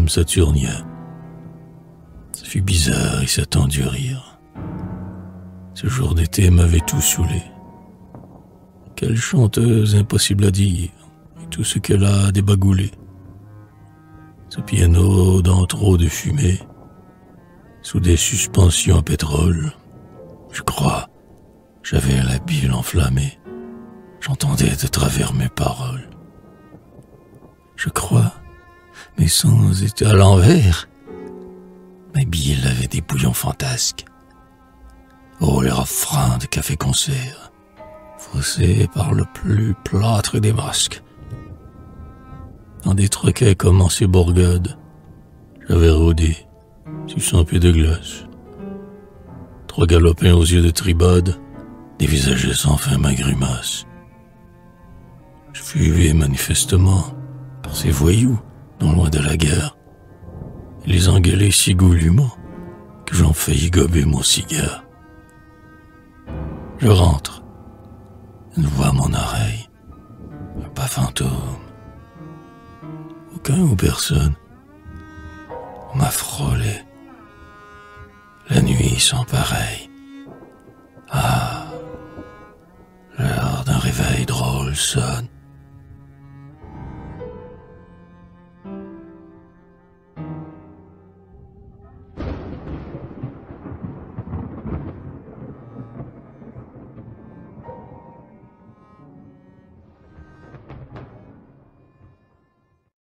Madame Saturnia. Ça fut bizarre et ça tend du rire. Ce jour d'été m'avait tout saoulé. Quelle chanteuse, impossible à dire, et tout ce qu'elle a débagoulé. Ce piano dans trop de fumée, sous des suspensions à pétrole. Je crois, j'avais la bile enflammée. J'entendais de travers mes paroles. Je crois, mes sons étaient à l'envers. Mes billes avaient des bouillons fantasques. Oh, les refrains de café-concert, faussés par le plus plâtre des masques. Dans des troquets comme en ces bourgades, j'avais rôdé, sous 100 pieds de glace. Trois galopins aux yeux de tribade, dévisageaient sans fin ma grimace. Je fus hué manifestement par ces voyous, non loin de la gare, et les engueulés si goulûment que j'en faillis gober mon cigare. Je rentre, une voix à mon oreille, un pas fantôme. Aucun ou personne, on m'a frôlé. La nuit sans pareil. Ah, l'heure d'un réveil drôle sonne.